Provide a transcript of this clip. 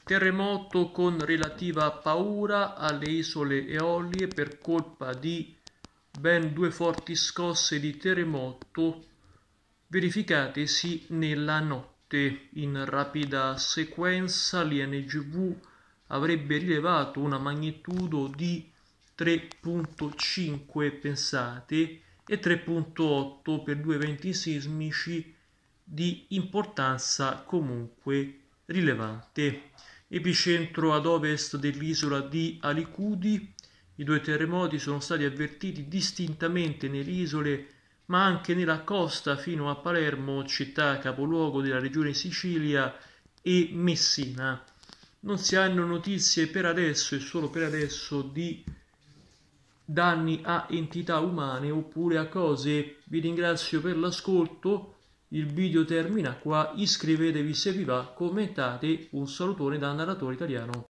Terremoto con relativa paura alle isole Eolie per colpa di ben 2 forti scosse di terremoto verificatesi nella notte. In rapida sequenza l'INGV avrebbe rilevato una magnitudo di 3.5, pensate, e 3.8 per 2 eventi sismici di importanza comunque rilevante. Epicentro ad ovest dell'isola di Alicudi. I 2 terremoti sono stati avvertiti distintamente nelle isole ma anche nella costa fino a Palermo, città capoluogo della regione Sicilia, e Messina. Non si hanno notizie per adesso e solo per adesso di danni a entità umane oppure a cose. Vi ringrazio per l'ascolto. Il video termina qua, iscrivetevi se vi va, commentate, un salutone da narratore italiano.